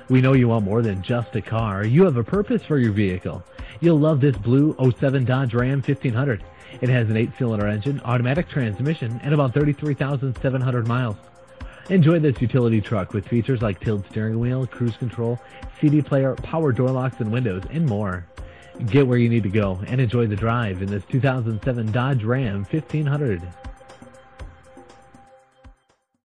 We know you want more than just a car. You have a purpose for your vehicle. You'll love this blue '07 Dodge Ram 1500. It has an 8-cylinder engine, automatic transmission, and about 33,700 miles. Enjoy this utility truck with features like tilt steering wheel, cruise control, CD player, power door locks and windows, and more. Get where you need to go and enjoy the drive in this 2007 Dodge Ram 1500.